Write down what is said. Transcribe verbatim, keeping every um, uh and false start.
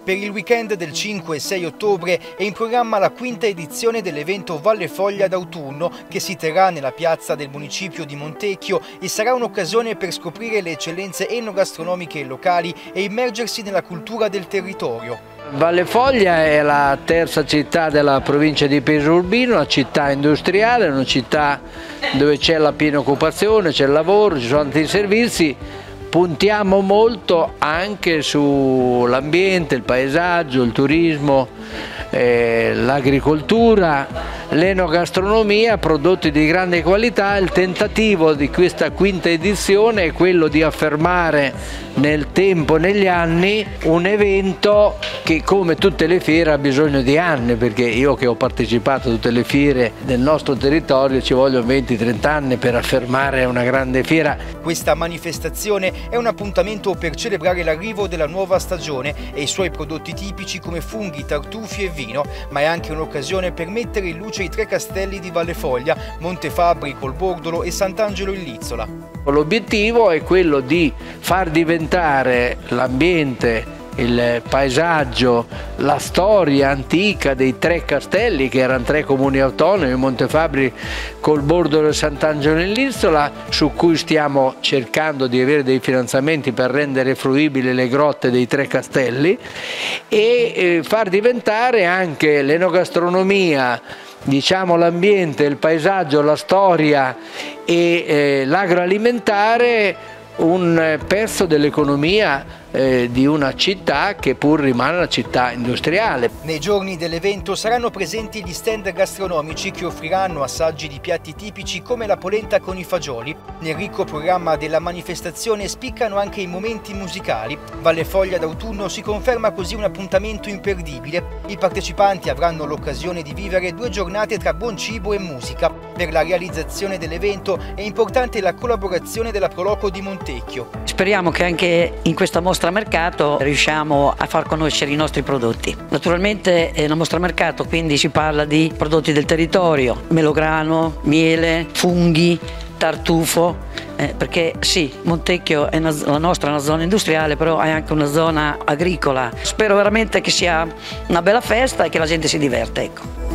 Per il weekend del cinque e sei ottobre è in programma la quinta edizione dell'evento Valle Foglia d'autunno che si terrà nella piazza del municipio di Montecchio e sarà un'occasione per scoprire le eccellenze enogastronomiche locali e immergersi nella cultura del territorio. Valle Foglia è la terza città della provincia di Pesaro Urbino, una città industriale, una città dove c'è la piena occupazione, c'è il lavoro, ci sono tanti servizi. Puntiamo molto anche sull'ambiente, il paesaggio, il turismo, eh, l'agricoltura, l'enogastronomia, prodotti di grande qualità. Il tentativo di questa quinta edizione è quello di affermare nel tempo, negli anni, un evento che come tutte le fiere ha bisogno di anni, perché io che ho partecipato a tutte le fiere del nostro territorio ci vogliono venti trenta anni per affermare una grande fiera. Questa manifestazione è un appuntamento per celebrare l'arrivo della nuova stagione e i suoi prodotti tipici come funghi, tartufi e vino, ma è anche un'occasione per mettere in luce i tre castelli di Valle Foglia, Montefabbri, Colbordolo e Sant'Angelo in Lizzola. L'obiettivo è quello di far diventare l'ambiente, il paesaggio, la storia antica dei tre castelli, che erano tre comuni autonomi, Montefabbri, Colbordolo e Sant'Angelo in Lizzola, su cui stiamo cercando di avere dei finanziamenti per rendere fruibili le grotte dei tre castelli, e eh, far diventare anche l'enogastronomia, diciamo l'ambiente, il paesaggio, la storia e eh, l'agroalimentare un pezzo dell'economia eh, di una città che pur rimane una città industriale. Nei giorni dell'evento saranno presenti gli stand gastronomici che offriranno assaggi di piatti tipici come la polenta con i fagioli. Nel ricco programma della manifestazione spiccano anche i momenti musicali. Valle Foglia d'autunno si conferma così un appuntamento imperdibile. I partecipanti avranno l'occasione di vivere due giornate tra buon cibo e musica. Per la realizzazione dell'evento è importante la collaborazione della Proloco di Montecchio. Speriamo che anche in questa mostra mercato riusciamo a far conoscere i nostri prodotti. Naturalmente è una mostra mercato, quindi si parla di prodotti del territorio, melograno, miele, funghi, tartufo, eh, perché sì, Montecchio è una, la nostra è una zona industriale, però è anche una zona agricola. Spero veramente che sia una bella festa e che la gente si diverta, ecco.